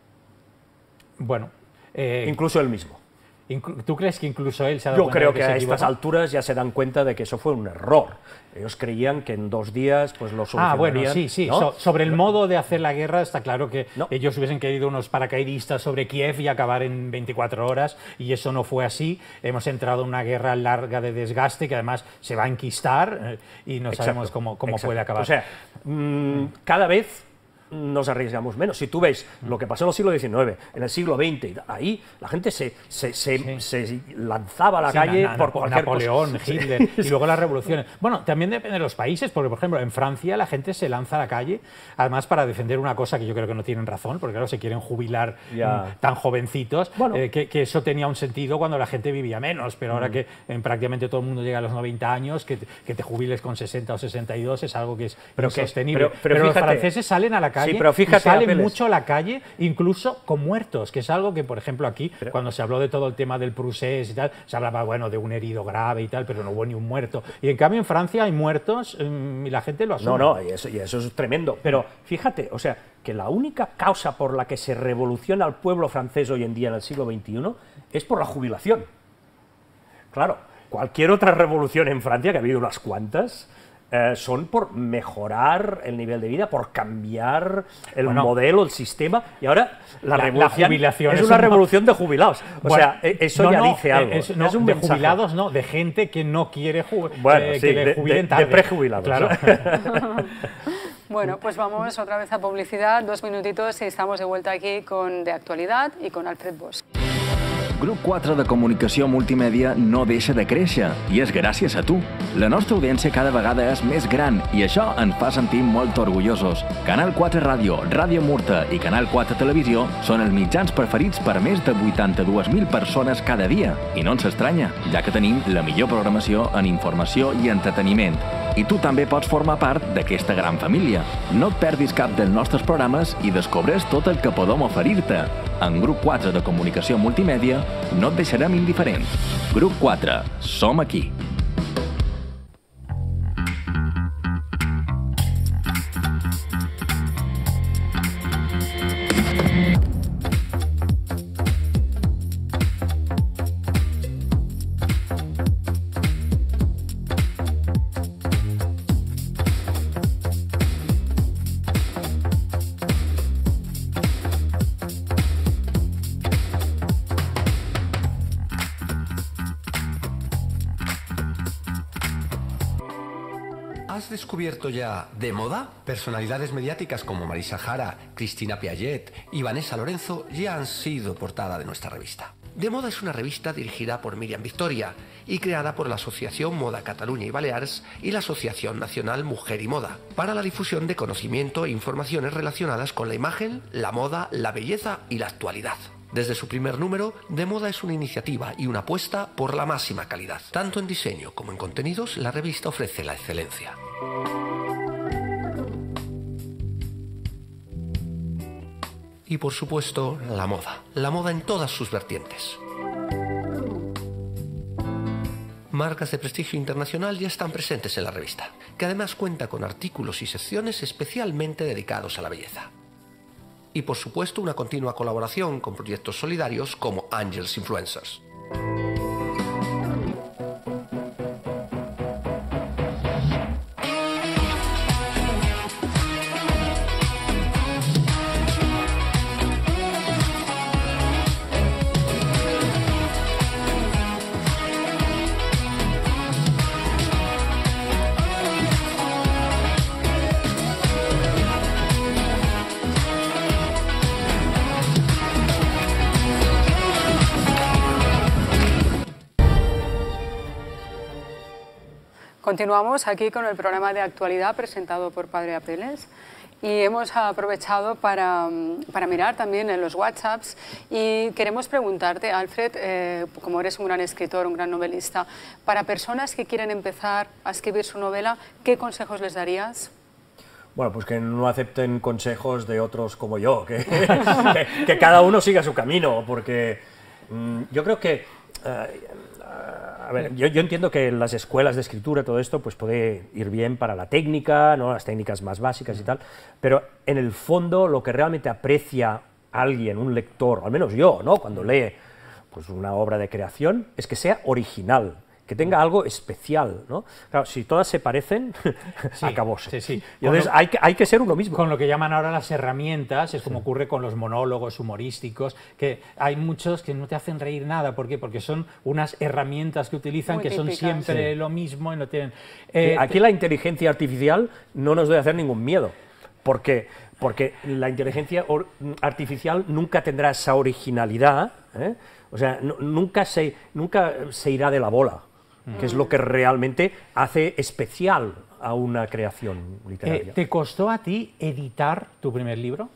Bueno... incluso él mismo. ¿Tú crees que incluso él se ha dado cuenta Yo creo de que se a equivocó? estas alturas ya se dan cuenta de que eso fue un error. Ellos creían que en 2 días pues lo solucionarían. Bueno, sí. ¿no? Sobre el modo de hacer la guerra está claro que ellos hubiesen querido unos paracaidistas sobre Kiev y acabar en 24 horas, y eso no fue así. Hemos entrado en una guerra larga de desgaste que además se va a enquistar y no sabemos cómo puede acabar. O sea, cada vez nos arriesgamos menos. Si tú ves lo que pasó en el siglo XIX, en el siglo XX, ahí la gente se lanzaba a la calle por cualquier Napoleón, cosa. Hitler, y luego las revoluciones. Bueno, también depende de los países, porque, por ejemplo, en Francia la gente se lanza a la calle, además para defender una cosa que yo creo que no tienen razón, porque claro, se quieren jubilar tan jovencitos, que eso tenía un sentido cuando la gente vivía menos, pero ahora que prácticamente todo el mundo llega a los 90 años, que te jubiles con 60 o 62 es algo que es insostenible. Pero los franceses salen a la calle, pero fíjate, y salen mucho a la calle, incluso con muertos, que es algo que, por ejemplo, aquí, cuando se habló de todo el tema del procés y tal, se hablaba, bueno, de un herido grave y tal, pero no hubo ni un muerto. Y en cambio en Francia hay muertos y la gente lo asume. Y eso es tremendo. Pero fíjate, o sea, que la única causa por la que se revoluciona al pueblo francés hoy en día en el siglo XXI es por la jubilación. Claro, cualquier otra revolución en Francia, que ha habido unas cuantas, son por mejorar el nivel de vida, por cambiar el modelo, el sistema, y ahora la jubilación es una revolución de jubilados. O sea, eso ya dice algo. Es un de jubilados, no, de gente que no quiere que le jubilen tarde. De prejubilados. Claro. Bueno, pues vamos otra vez a publicidad, 2 minutitos y estamos de vuelta aquí con De Actualidad y con Alfred Bosch. Grup 4 de Comunicació Multimèdia no deixa de créixer, i és gràcies a tu. La nostra audiència cada vegada és més gran i això ens fa sentir molt orgullosos. Canal 4 Ràdio, Ràdio Murta i Canal 4 Televisió són els mitjans preferits per més de 82.000 persones cada dia. I no ens estranya, ja que tenim la millor programació en informació i entreteniment. I tu també pots formar part d'aquesta gran família. No et perdis cap dels nostres programes i descobreix tot el que podem oferir-te. En Grup 4 de Comunicació Multimèdia no et deixarem indiferent. Grup 4, som aquí. ¿Has descubierto ya de moda? Personalidades mediáticas como Marisa Jara, Cristina Piaget y Vanessa Lorenzo ya han sido portada de nuestra revista. De Moda es una revista dirigida por Míriam Victoria y creada por la Asociación Moda Cataluña y Baleares y la Asociación Nacional Mujer y Moda, para la difusión de conocimiento e informaciones relacionadas con la imagen, la moda, la belleza y la actualidad. Desde su primer número, De Moda es una iniciativa y una apuesta por la máxima calidad. Tanto en diseño como en contenidos, la revista ofrece la excelencia. Y por supuesto, la moda en todas sus vertientes. Marcas de prestigio internacional ya están presentes en la revista, que además cuenta con artículos y secciones especialmente dedicados a la belleza. Y por supuesto una continua colaboración con proyectos solidarios como Angels Influencers. Continuamos aquí con el programa de actualidad presentado por Padre Apeles y hemos aprovechado para mirar también en los WhatsApps y queremos preguntarte, Alfred, como eres un gran escritor, un gran novelista, para personas que quieren empezar a escribir su novela, ¿qué consejos les darías? Bueno, pues que no acepten consejos de otros como yo, que cada uno siga su camino, porque yo creo que... a ver, yo entiendo que las escuelas de escritura, todo esto, pues puede ir bien para la técnica, ¿no? Las técnicas más básicas y tal, pero en el fondo lo que realmente aprecia alguien, un lector, al menos yo, ¿no? Cuando lee pues, una obra de creación, es que sea original, que tenga algo especial, ¿no? Claro, si todas se parecen, sí, acabóse. Sí. Y entonces hay que ser uno mismo. Con lo que llaman ahora las herramientas, es como ocurre con los monólogos humorísticos, que hay muchos que no te hacen reír nada. ¿Por qué? Porque son unas herramientas que utilizan que son siempre lo mismo y no tienen... aquí la inteligencia artificial no nos debe hacer ningún miedo, porque la inteligencia artificial nunca tendrá esa originalidad, o sea, nunca se irá de la bola, que es lo que realmente hace especial a una creación literaria. ¿Te costó a ti editar tu primer libro?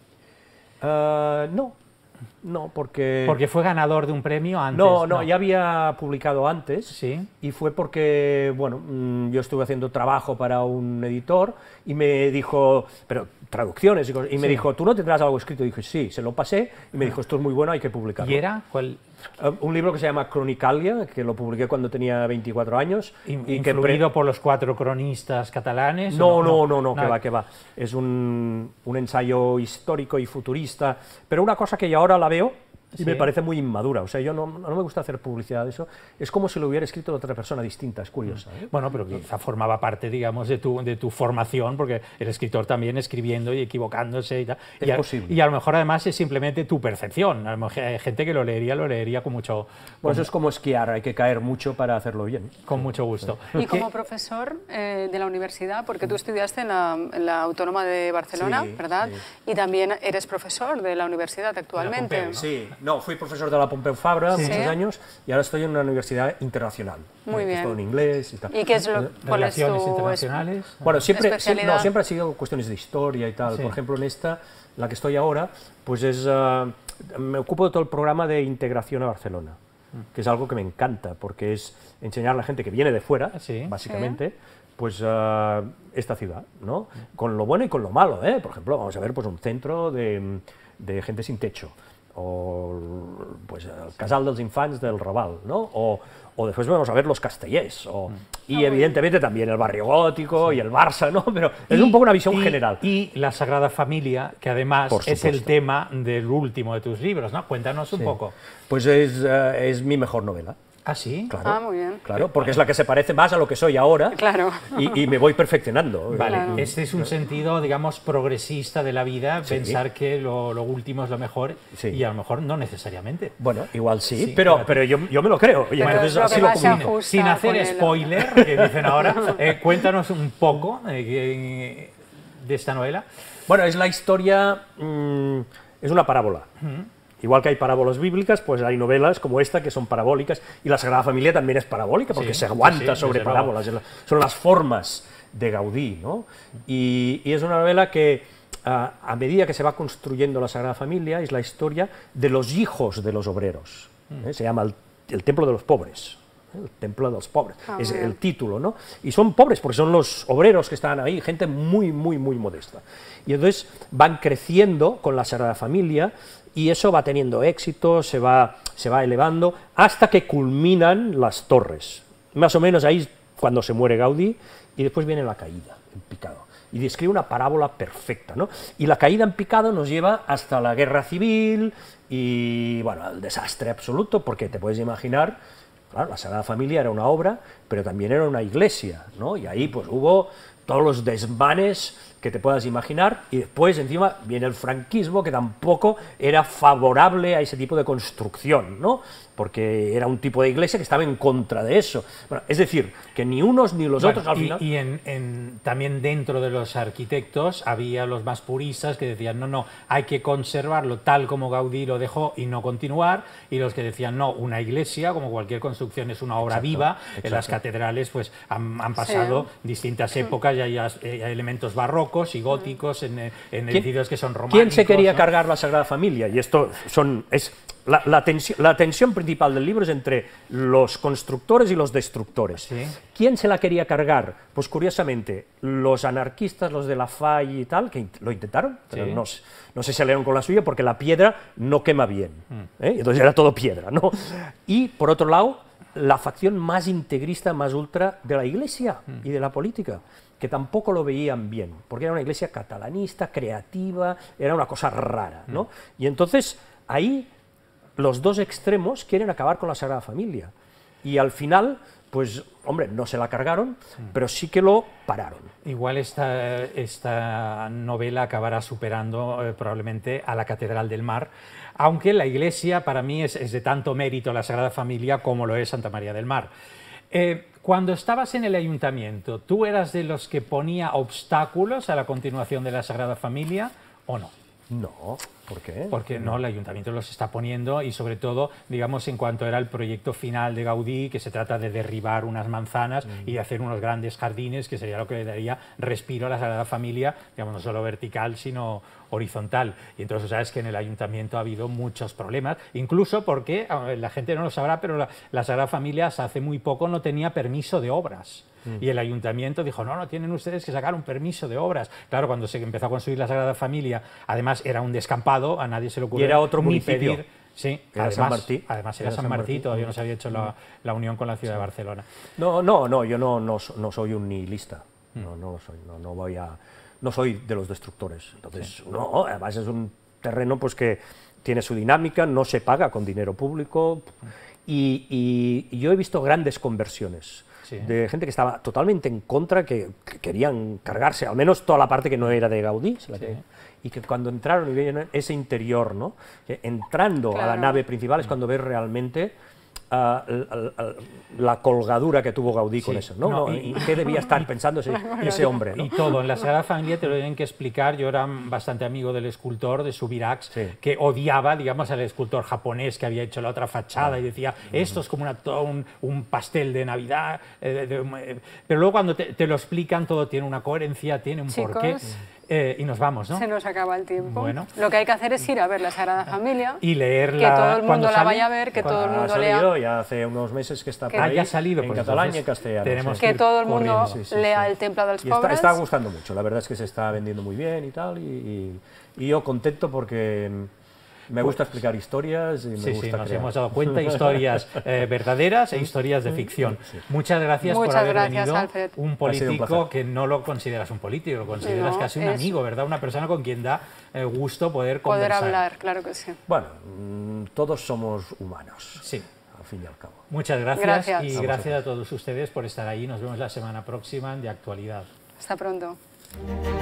No, porque... ¿Porque fue ganador de un premio antes? No, ya había publicado antes, ¿sí? Y fue porque, bueno, yo estuve haciendo trabajo para un editor y me dijo, pero traducciones y cosas, y me dijo, ¿tú no tendrás algo escrito? Y dije, sí, se lo pasé, y me dijo, esto es muy bueno, hay que publicarlo. ¿Y era? ¿Cuál? Un libro que se llama Cronicalia, que lo publiqué cuando tenía 24 años. ¿Influido por los 4 cronistas catalanes? No, que va. Es un ensayo histórico y futurista, pero una cosa que yo ahora la veo y me parece muy inmadura. O sea, yo no me gusta hacer publicidad de eso. Es como si lo hubiera escrito de otra persona distinta, es curiosa. Bueno, pero quizá formaba parte, digamos, de tu formación, porque el escritor también escribiendo y equivocándose y tal. Es posible. Y a lo mejor además es simplemente tu percepción. A lo mejor hay gente que lo leería con mucho... Bueno, eso es como esquiar, hay que caer mucho para hacerlo bien. Con mucho gusto. Y como profesor de la universidad, porque tú estudiaste en la Autónoma de Barcelona, ¿verdad? Sí. Y también eres profesor de la universidad actualmente. Sí. No, fui profesor de la Pompeu Fabra Sí. muchos años y ahora estoy en una universidad internacional. Muy bien. Todo en inglés y tal. ¿Y qué es cuál es Relaciones tu internacionales. Bueno, especialidad? siempre ha sido cuestiones de historia y tal. Sí. Por ejemplo, en esta, la que estoy ahora, pues me ocupo de todo el programa de integración a Barcelona, que es algo que me encanta, porque es enseñar a la gente que viene de fuera, básicamente, pues esta ciudad, ¿no? Con lo bueno y con lo malo, ¿eh? Por ejemplo, vamos a ver pues un centro de gente sin techo, o pues el Casal dels Infants del Raval, ¿no? O después vamos a ver los Castellers, y evidentemente también el barrio gótico y el Barça, ¿no? Pero es un poco una visión general. Y la Sagrada Familia, que además Por es el supuesto. tema del último de tus libros, ¿no? Cuéntanos un poco. Pues es mi mejor novela. ¿Ah, sí? Claro, muy bien. claro, porque es la que se parece más a lo que soy ahora. Claro. Y me voy perfeccionando. Vale, este es un sentido, digamos, progresista de la vida, pensar que lo último es lo mejor, y a lo mejor no necesariamente. Bueno, igual sí, pero yo me lo creo. Y entonces así lo comunico. Sin hacer spoiler, que dicen ahora, cuéntanos un poco de esta novela. Bueno, es la historia, es una parábola. Igual que hay parábolas bíblicas, pues hay novelas como esta que son parabólicas, y la Sagrada Familia también es parabólica, porque se aguanta sobre parábolas, son las formas de Gaudí, ¿no? Y es una novela que, a medida que se va construyendo la Sagrada Familia, es la historia de los hijos de los obreros. Se llama el Templo de los Pobres. El Templo de los Pobres, es el título, ¿no? Y son pobres porque son los obreros que están ahí, gente muy, muy, muy modesta. Y entonces van creciendo con la Sagrada Familia, y eso va teniendo éxito, se va elevando, hasta que culminan las torres. Más o menos ahí es cuando se muere Gaudí, y después viene la caída, en picado. Y describe una parábola perfecta, ¿no? Y la caída en picado nos lleva hasta la guerra civil, y, bueno, el desastre absoluto, porque te puedes imaginar, claro, la Sagrada Familia era una obra, pero también era una iglesia, ¿no? Y ahí pues hubo todos los desmanes que te puedas imaginar, y después encima viene el franquismo, que tampoco era favorable a ese tipo de construcción, ¿no? Porque era un tipo de iglesia que estaba en contra de eso. Bueno, es decir, que ni unos ni los otros al final... Y también dentro de los arquitectos había los más puristas que decían, no, hay que conservarlo tal como Gaudí lo dejó y no continuar, y los que decían, no, una iglesia, como cualquier construcción, es una obra viva. En las catedrales pues han pasado distintas épocas, y hay elementos barrocos y góticos en edificios que son románicos. ¿Quién se quería cargar la Sagrada Familia? Y esto es la tensión principal del libro es entre los constructores y los destructores. ¿Quién se la quería cargar? Pues curiosamente, los anarquistas, los de la FAI y tal, que lo intentaron, pero no se salieron con la suya porque la piedra no quema bien. Entonces era todo piedra, ¿no? Y por otro lado, la facción más integrista, más ultra de la Iglesia y de la política, que tampoco lo veían bien, porque era una iglesia catalanista, creativa, era una cosa rara, ¿no? Y entonces ahí los dos extremos quieren acabar con la Sagrada Familia, y al final, pues, hombre, no se la cargaron, pero sí que lo pararon. Igual esta novela acabará superando probablemente a la Catedral del Mar, aunque la iglesia para mí es de tanto mérito la Sagrada Familia como lo es Santa María del Mar. Cuando estabas en el ayuntamiento, ¿tú eras de los que ponía obstáculos a la continuación de la Sagrada Familia o no? No, ¿por qué? Porque no, el ayuntamiento los está poniendo, y sobre todo, digamos, en cuanto era el proyecto final de Gaudí, que se trata de derribar unas manzanas y de hacer unos grandes jardines, que sería lo que le daría respiro a la Sagrada Familia, digamos, no solo vertical, sino horizontal. Y entonces sabes que en el ayuntamiento ha habido muchos problemas, incluso porque, la gente no lo sabrá, pero la Sagrada Familia hasta hace muy poco no tenía permiso de obras. Y el ayuntamiento dijo, no, tienen ustedes que sacar un permiso de obras. Claro, cuando se empezó a construir la Sagrada Familia, además era un descampado, a nadie se le ocurrió. Y era otro ni municipio. Pedir, sí, Era San Martí. Además era San Martí, todavía no se había hecho la unión con la ciudad de Barcelona. No, yo no soy un nihilista. No lo soy, no soy de los destructores. Entonces, no, además es un terreno pues que tiene su dinámica, no se paga con dinero público, y yo he visto grandes conversiones de gente que estaba totalmente en contra, que querían cargarse, al menos toda la parte que no era de Gaudí, y que cuando entraron y vieron ese interior, ¿no? Entrando a la nave principal es cuando ves realmente la colgadura que tuvo Gaudí con Sí, eso, ¿no? no, ¿Y qué debía estar pensando ese hombre, ¿no? Y todo, en la Sagrada Familia te lo tienen que explicar. Yo era bastante amigo del escultor, de Subirachs, que odiaba, digamos, al escultor japonés que había hecho la otra fachada y decía, esto es como un pastel de Navidad. Pero luego cuando te lo explican, todo tiene una coherencia, tiene un porqué. Y nos vamos, ¿no? Se nos acaba el tiempo. Bueno. Lo que hay que hacer es ir a ver la Sagrada Familia y leerla. Que todo el mundo la sale, vaya a ver, que todo el mundo lea. Ya hace unos meses que está por ahí, ya ha salido, en pues catalán y en castellano. Tenemos que todo el mundo corriendo. lea el Templo dels Y Pobres. está gustando mucho, la verdad es que se está vendiendo muy bien y tal, y yo contento porque me gusta explicar historias y me gusta nos crear. hemos dado cuenta, historias verdaderas e historias de ficción. Muchas gracias por haber venido. Alfred. Un político que no lo consideras un político, lo consideras casi un amigo, ¿verdad? Una persona con quien da gusto poder conversar. Poder hablar, claro que sí. Bueno, todos somos humanos. Sí. Al fin y al cabo. Muchas gracias. Y gracias a todos ustedes por estar ahí. Nos vemos la semana próxima en De Actualidad. Hasta pronto.